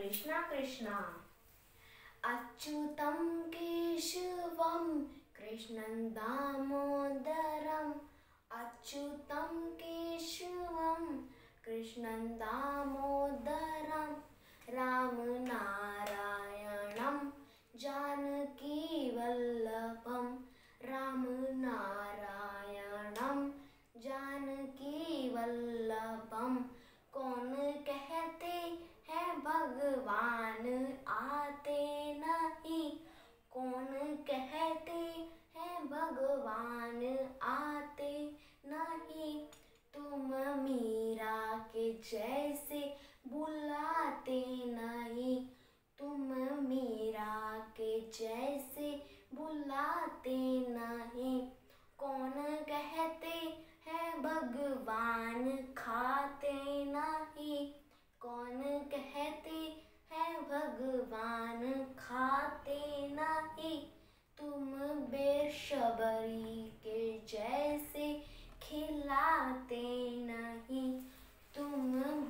कृष्णा कृष्णा। अच्युतं केशवं कृष्णं दामोदरम्, अच्युतं केशवं कृष्णं दामोदरं, रामनारायणं जानकीवल्लभं, रामनारायणं जानकीवल्लभं। कौन कहते हैं भगवान आते नहीं, कौन कहते हैं भगवान आते नहीं। तुम मीरा के जैसे बुलाते नहीं, तुम मीरा के जैसे बुलाते नहीं। कौन कहते हैं भगवान खाते नहीं, कौन कहते हैं भगवान खाते नहीं। तुम बेसब्री के जैसे खिलाते नहीं, तुम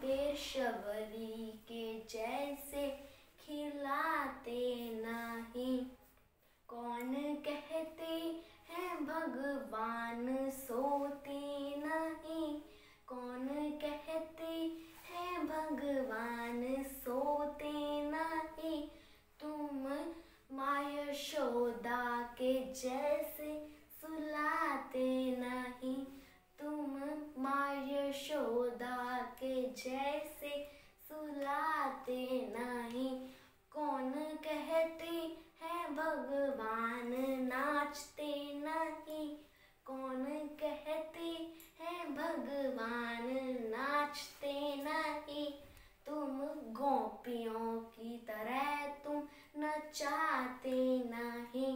बेसब्री के जैसे खिलाते नहीं। कौन कहते हैं भगवान सोते नहीं, कौन कहते हैं भगवान सोते नहीं। तुम माँ यशोदा के जैसे सुलाते नहीं, तुम माँ यशोदा के जैसे सुलाते नहीं। कौन कहते हैं भगवान नाचते नहीं, कौन कहते हैं भगवान नाचते नहीं। तुम गोपियों की तरह तुम नचाते नहीं,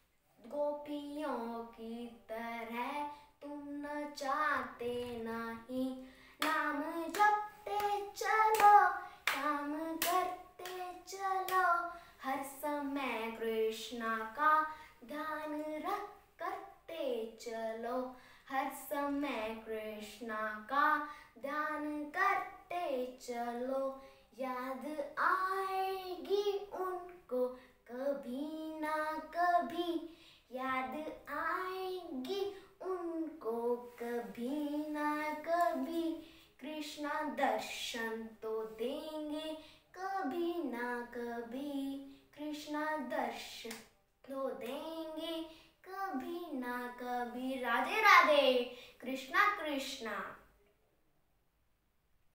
गोपियों की तरह तुम नचाते नहीं। नाम जपते चलो, काम करते चलो, हर समय कृष्णा का ध्यान रख करते चलो, हर समय कृष्णा का ध्यान करते चलो। याद आएगी उनको कभी ना कभी, याद आएगी उनको कभी ना कभी। कृष्णा दर्शन तो देंगे कभी ना कभी, कृष्णा दर्शन तो देंगे कभी ना कभी। राधे राधे, कृष्णा कृष्णा।